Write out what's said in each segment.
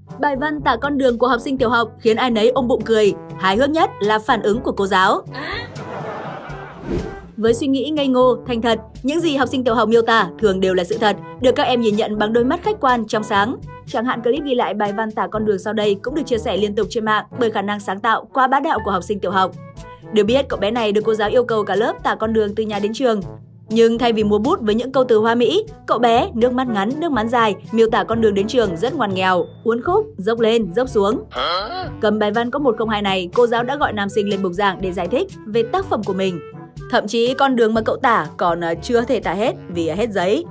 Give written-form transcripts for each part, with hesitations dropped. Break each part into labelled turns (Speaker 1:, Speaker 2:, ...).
Speaker 1: Bài văn tả con đường của học sinh tiểu học khiến ai nấy ôm bụng cười. Hài hước nhất là phản ứng của cô giáo. Với suy nghĩ ngây ngô, thành thật, những gì học sinh tiểu học miêu tả thường đều là sự thật, được các em nhìn nhận bằng đôi mắt khách quan, trong sáng. Chẳng hạn clip ghi lại bài văn tả con đường sau đây cũng được chia sẻ liên tục trên mạng bởi khả năng sáng tạo quá bá đạo của học sinh tiểu học. Được biết, cậu bé này được cô giáo yêu cầu cả lớp tả con đường từ nhà đến trường. Nhưng thay vì múa bút với những câu từ hoa mỹ, cậu bé nước mắt ngắn, nước mắt dài miêu tả con đường đến trường rất ngoằn nghèo, uốn khúc, dốc lên, dốc xuống. Cầm bài văn có 102 này, cô giáo đã gọi nam sinh lên bục giảng để giải thích về tác phẩm của mình. Thậm chí con đường mà cậu tả còn chưa thể tả hết vì hết giấy.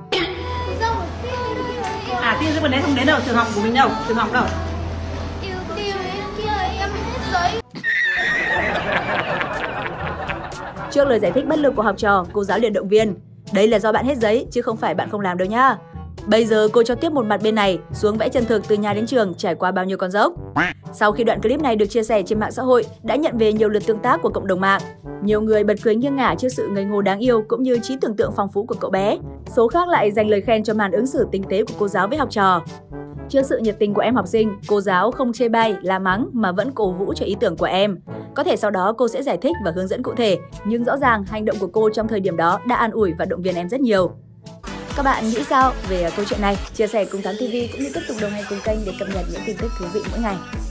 Speaker 2: Tiên cái vấn đề không đến đâu, trường học của mình đâu, trường học đâu.
Speaker 1: Trước lời giải thích bất lực của học trò, cô giáo liền động viên. Đây là do bạn hết giấy, chứ không phải bạn không làm đâu nhá. Bây giờ cô cho tiếp một mặt bên này, xuống vẽ chân thực từ nhà đến trường trải qua bao nhiêu con dốc. Sau khi đoạn clip này được chia sẻ trên mạng xã hội, đã nhận về nhiều lượt tương tác của cộng đồng mạng. Nhiều người bật cười nghiêng ngả trước sự ngây ngô đáng yêu cũng như trí tưởng tượng phong phú của cậu bé. Số khác lại dành lời khen cho màn ứng xử tinh tế của cô giáo với học trò. Trước sự nhiệt tình của em học sinh, cô giáo không chê bai, la mắng mà vẫn cổ vũ cho ý tưởng của em. Có thể sau đó cô sẽ giải thích và hướng dẫn cụ thể, nhưng rõ ràng hành động của cô trong thời điểm đó đã an ủi và động viên em rất nhiều. Các bạn nghĩ sao về câu chuyện này? Chia sẻ cùng 8TV cũng như tiếp tục đồng hành cùng kênh để cập nhật những tin tức thú vị mỗi ngày.